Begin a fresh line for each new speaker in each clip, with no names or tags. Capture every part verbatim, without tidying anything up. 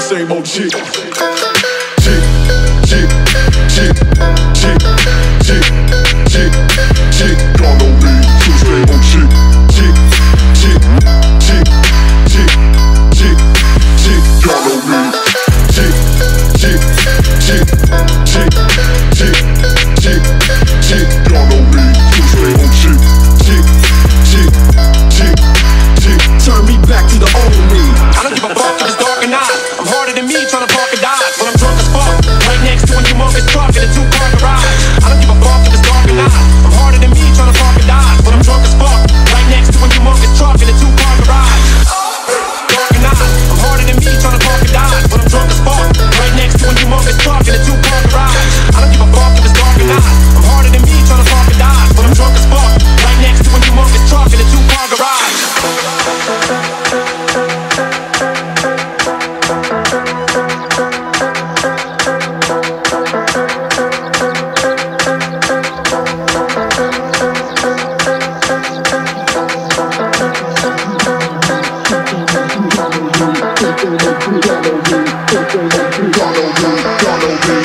same old shit. Chick, chick, chick, chick, chick, chick, chick, y'all know me. Still the same old shit. Chick, chick, chick, chick, chick, chick, y'all know me. Chick, chick, chick, chick, chick, chick, chick, y'all know me. Still the same old shit. Chick, chick, chick, chick. Turn me back to the old me.
I don't give a fuck if it's dark or not. I'm harder than me trying to park a dodge when I'm drunk as fuck. Right next to a humongous truck in a two-car garage. I don't give a fuck if it's dark or not. I'm harder than me trying to park a dodge when I'm drunk as fuck. Right next to a humongous truck in a two-car garage. Dark or not, I'm harder than me trying to park a dodge when I'm drunk as fuck. Right next to a humongous truck in a two-car garage. I don't give a fuck if it's dark or not. I'm harder than me trying to park a dodge when I'm drunk as fuck. Right next to a humongous truck in a two-car garage.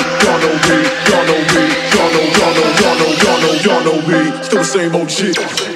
Y'all know me, still the same old shit.